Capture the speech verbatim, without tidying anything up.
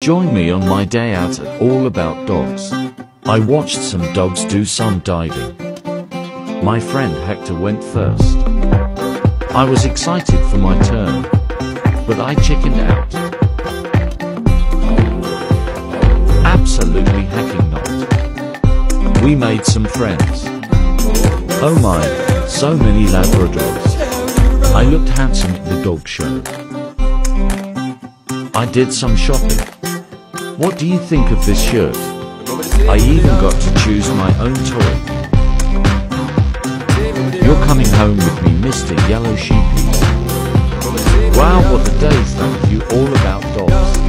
Join me on my day out at All About Dogs. I watched some dogs do some diving. My friend Hector went first. I was excited for my turn, but I chickened out. Absolutely hecking not. We made some friends. Oh my, so many Labradors. I looked handsome at the dog show. I did some shopping. What do you think of this shirt? I even got to choose my own toy. You're coming home with me, Mister Yellow Sheepies. Wow, what a day, thank you, All About Dogs.